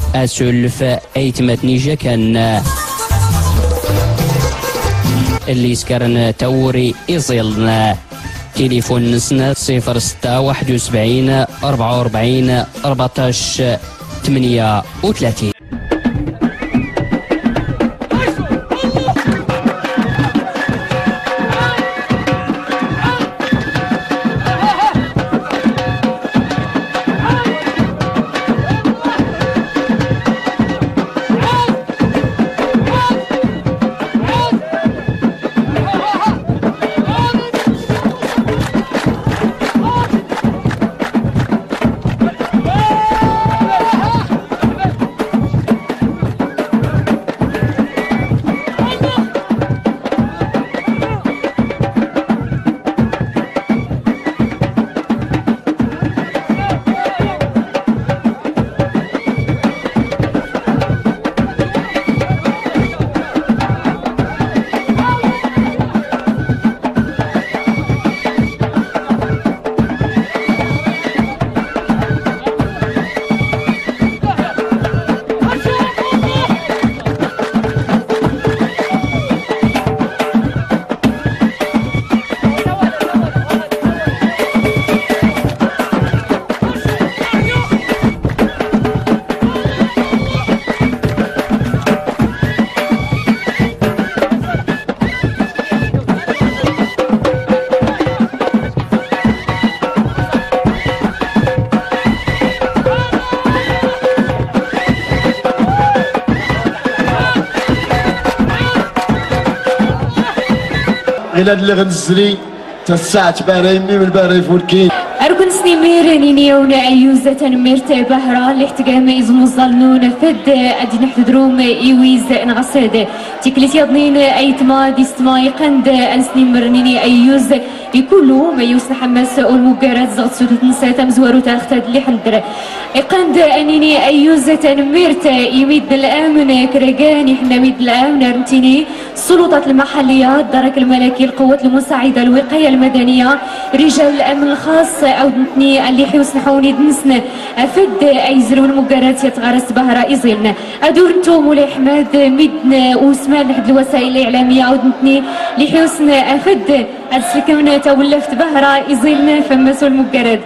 أسولف أيتمت نيجا كان اللي سكرن توري إيزيلنا تليفون نسنا 06 71 44 14 38. إلى اللي غنزلي تسعت باريمي من باري فولكين أركن سنيمير نينيون عيوزة ميرت بهرا الاحتقام إزمو الظلنون فد أدي نحتدروم إيويز نغسد تكليت يضنين أيتما ديستما يقند أنسنيمر نيني أيوز يكلو ما يوسن حماس والمقارات زغط سودت نساتا مزوارو تاختاد اللي حندر يقند أنيني أيوزة ميرت يميد الأمن كرقاني حنا ميد الأمن رمتيني السلطات المحلية الدرك الملكي القوات المساعدة الوقاية المدنية رجال الأمن الخاص أودنتني اللي حيوسن حوني دنسنا أفد أيزرون مقارات يتغرس بهرا إزيلنا أدور نتو مولاي حماد ميدنا وسمان لحد الوسائل الإعلامية أودنتني اللي حيوسن أفد أسلكمنا تولفت بهرا إزيلنا فمسو المقارات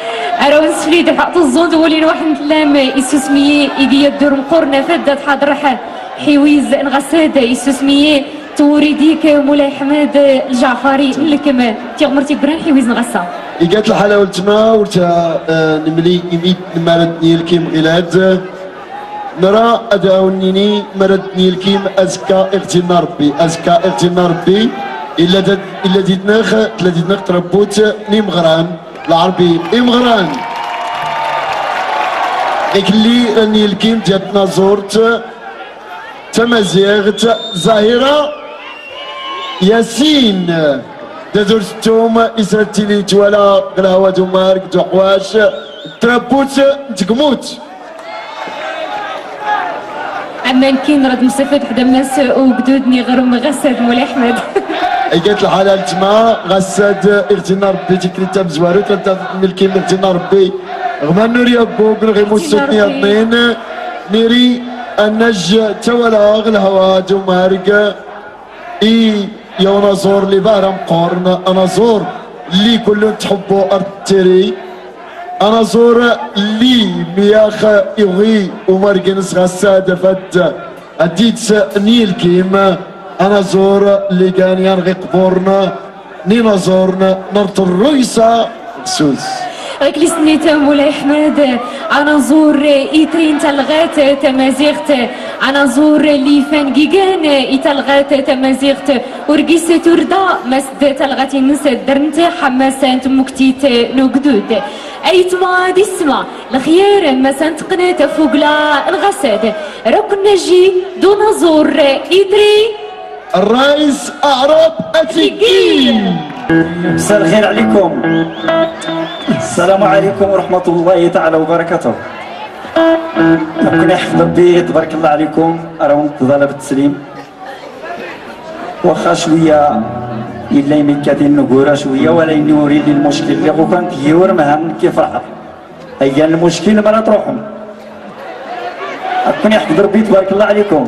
أروان سفليد حق الزود ولين واحد نتلام إسوسمية إيجي الدور مقورنا فدت حضرها حيويز نغساد إسوسمية توريديك مولاي حماد الجعفري لكم تيغمرتي بران حيويز نغسا إيجات الحالة والتما ورتا نملي إميت مرد نيلكيم غلاد نرى أداونيني مرد نيلكيم أزكى اغتنا ربي أزكى اغتنا ربي إلا ديتناخ تربوت نيمغران العربي إمغران إكلي نيلكيم جاتنا زورت تمازيغت زاهرة ياسين تدرستوم إسرتيني تولا قلاوة دومارك دوحواش تربوت تقموت عمان كين رد مستفاد حدا الناس وقدودني غرم غساد مولاي أحمد قالت الحلال تما غساد اغتنا ربي تكريتا بزوارو تلتا ملكي اغتنا ربي غما نوري ابوك غيمو ستني اثنين نيري النج تولا الهوا دومارك يا نزور لي بارم قورن انا زور اللي كل تحبو ارتري انا زور اللي مياخ يغي ومرقنس غساد فد اديت نيل كيما انا زور اللي كان ينغي قبورنا نينا زورنا نرت الرئيسة سوس غيك سنيت مولاي حماد انا زور ايترين تلغات تمازيغت انا زور لي فانقيقان ايتلغات تمازيغت ورقيس توردا مسد تلغاتي نسد درنت حماسان تمكتيت نقدود ايتما دي السما الخيار مسان تقنات فوقلا الغساد ركن نجي دون زور ايتري الرئيس أعراب أتيكين. مساء الخير عليكم. السلام عليكم ورحمة الله تعالى وبركاته. ربنا يحفظ ربي تبارك الله عليكم. راهم تظل بالتسليم. واخا شوية إلا يمكن كاتين نقورا شوية ولا ينوري لي المشكل اللي غو كانت يور مهم كيف راح. أيا المشكل ما تروحهم. كون يحفظ ربي تبارك الله عليكم.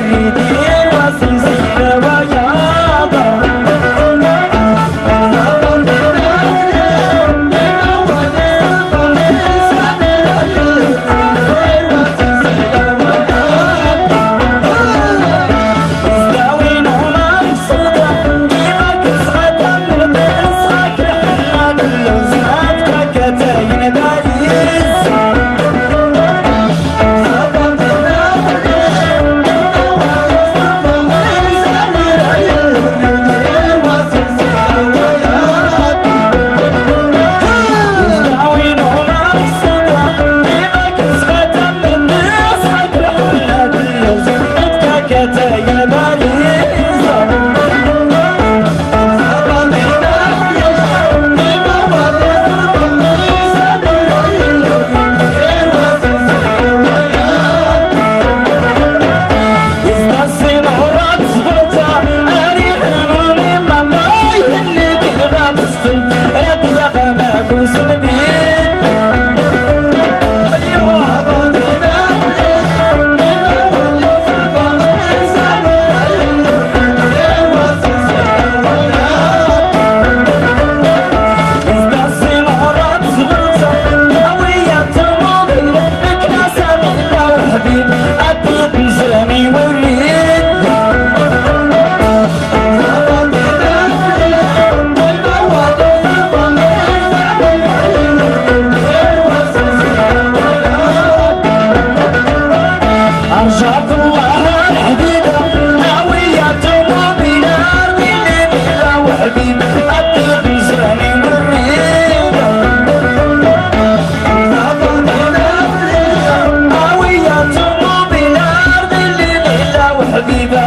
حبيبي